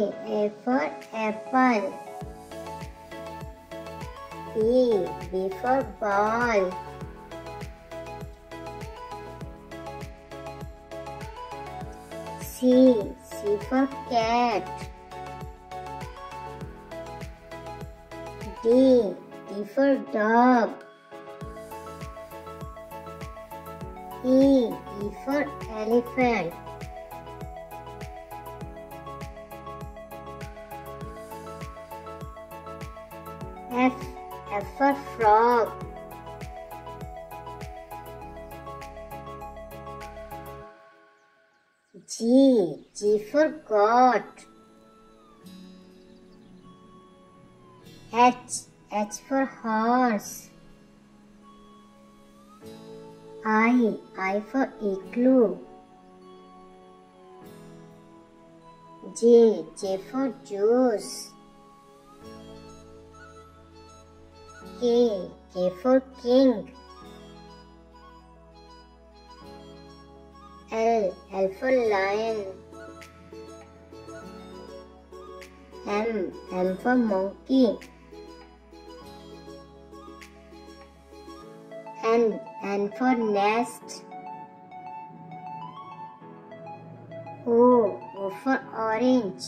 A for apple. B for ball. C for cat. D for dog. E for elephant. F for frog. G for goat. H for horse. I for igloo. J for juice. K for king. L for lion. M for monkey. N for nest. O for orange.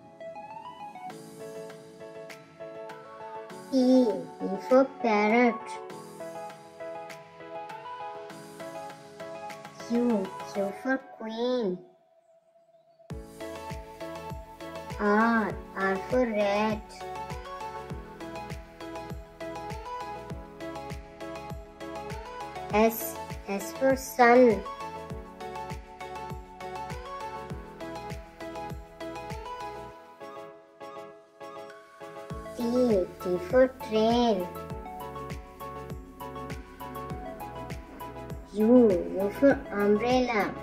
P for parrot. Q for queen. R for rat. S for sun. T for train. U for umbrella.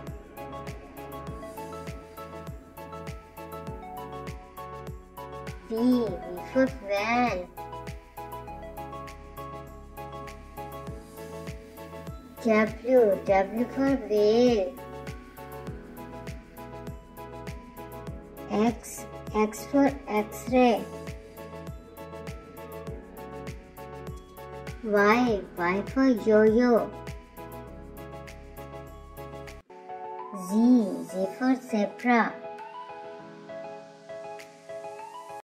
V for van. W for whale. X for X-ray. Y for yo-yo. Z for zebra.